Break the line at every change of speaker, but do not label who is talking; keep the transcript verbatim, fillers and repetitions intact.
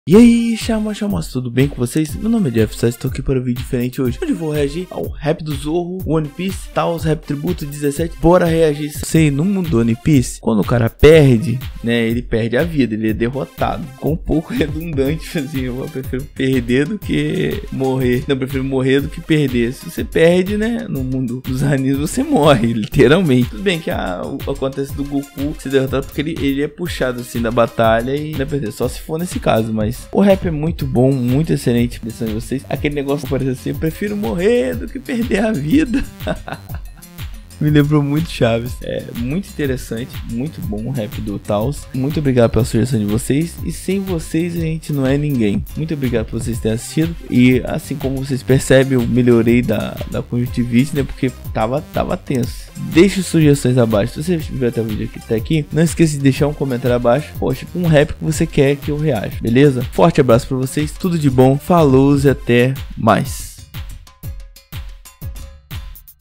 E aí, chama, chama, tudo bem com vocês? Meu nome é Jeff, só estou aqui para um vídeo diferente hoje, onde eu vou reagir ao rap do Zorro, One Piece, Taos, Rap Tributo dezessete. Bora reagir. Sei, no mundo do One Piece, quando o cara perde, né, ele perde a vida, ele é derrotado. Com um pouco redundante, assim, eu prefiro perder do que morrer. Não, eu prefiro morrer do que perder. Se você perde, né, no mundo dos animes, você morre, literalmente. Tudo bem que a, o, acontece do Goku ser derrotado porque ele, ele é puxado, assim, da batalha e vai perder, só se for nesse caso, mas o rap é muito bom, muito excelente. Pensando em vocês, aquele negócio que parece assim: eu prefiro morrer do que perder a vida. Me lembrou muito Chaves. É muito interessante, muito bom o rap do Taos. Muito obrigado pela sugestão de vocês. E sem vocês a gente não é ninguém. Muito obrigado por vocês terem assistido. E assim como vocês percebem, eu melhorei da, da conjuntivite, né? Porque tava, tava tenso. Deixe sugestões abaixo. Se você viu até o vídeo aqui, até aqui, não esqueça de deixar um comentário abaixo. Poxa, um rap que você quer que eu reaja, beleza? Forte abraço pra vocês, tudo de bom. Falou e até mais.